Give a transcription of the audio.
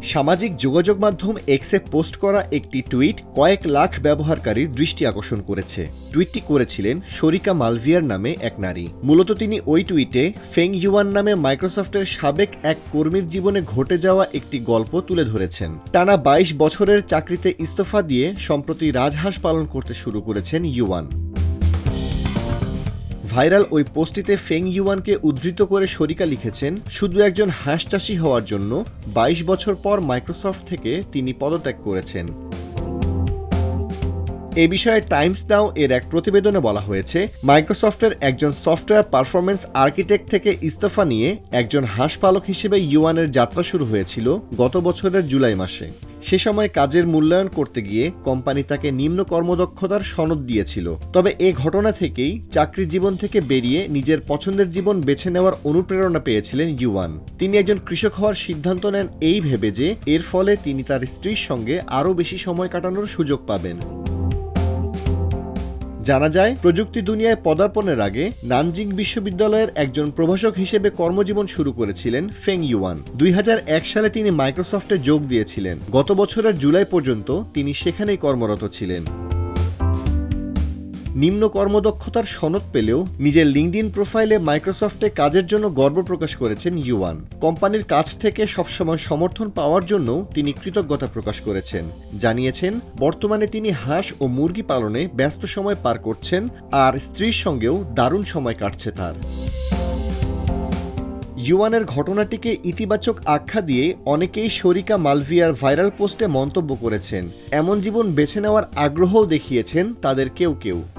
সামাজিক যোগাযোগ মাধ্যম এক্সে পোস্ট করা একটি টুইট কয়েক লাখ ব্যবহারকারীর দৃষ্টি আকর্ষণ করেছে। টুইটটি করেছিলেন শরিকা মালভিয়ার নামে এক নারী। মূলত তিনি ওই টুইটে ফেং ইউয়ান নামে মাইক্রোসফটের সাবেক এক কর্মীর জীবনে ঘটে যাওয়া একটি গল্প তুলে ধরেছেন। টানা ২২ বছরের চাকরিতে ইস্তফা দিয়ে সম্প্রতি রাজহাঁস পালন করতে শুরু করেছেন ইউয়ান। ভাইরাল ওই পোস্টটিতে ফেং ইউয়ানকে উদ্ধৃত করে শরিকা লিখেছেন, শুধু একজন হাঁস চাষি হওয়ার জন্য ২২ বছর পর মাইক্রোসফট থেকে তিনি পদত্যাগ করেছেন। এ বিষয়ে টাইমস নাও এর এক প্রতিবেদনে বলা হয়েছে, মাইক্রোসফটের একজন সফটওয়্যার পারফরম্যান্স আর্কিটেক্ট থেকে ইস্তফা নিয়ে একজন হাঁস পালক হিসেবে ইউয়ানের যাত্রা শুরু হয়েছিল গত বছরের জুলাই মাসে। সে সময় কাজের মূল্যায়ন করতে গিয়ে কোম্পানি তাকে নিম্ন কর্মদক্ষতার সনদ দিয়েছিল। তবে এ ঘটনা থেকেই চাকরি জীবন থেকে বেরিয়ে নিজের পছন্দের জীবন বেছে নেওয়ার অনুপ্রেরণা পেয়েছিলেন ইউয়ান। তিনি একজন কৃষক হওয়ার সিদ্ধান্ত নেন এই ভেবে যে এর ফলে তিনি তার স্ত্রীর সঙ্গে আরও বেশি সময় কাটানোর সুযোগ পাবেন। জানা যায়, প্রযুক্তি দুনিয়ায় পদার্পণের আগে নানজিং বিশ্ববিদ্যালয়ের একজন প্রভাষক হিসেবে কর্মজীবন শুরু করেছিলেন ফেং ইউয়ান। ২০০১ সালে তিনি মাইক্রোসফটে যোগ দিয়েছিলেন। গত বছরের জুলাই পর্যন্ত তিনি সেখানেই কর্মরত ছিলেন। নিম্ন কর্মদক্ষতার সনদ পেলেও নিজের লিঙ্কডইন প্রোফাইলে মাইক্রোসফটে কাজের জন্য গর্ব প্রকাশ করেছেন ইউয়ান। কোম্পানির কাছ থেকে সবসময় সমর্থন পাওয়ার জন্য তিনি কৃতজ্ঞতা প্রকাশ করেছেন। জানিয়েছেন, বর্তমানে তিনি হাঁস ও মুরগি পালনে ব্যস্ত সময় পার করছেন আর স্ত্রীর সঙ্গেও দারুণ সময় কাটছে তার। ইউয়ানের ঘটনাটিকে ইতিবাচক আখ্যা দিয়ে অনেকেই শরিকা মালভিয়ার ভাইরাল পোস্টে মন্তব্য করেছেন। এমন জীবন বেছে নেওয়ার আগ্রহও দেখিয়েছেন তাদের কেউ কেউ।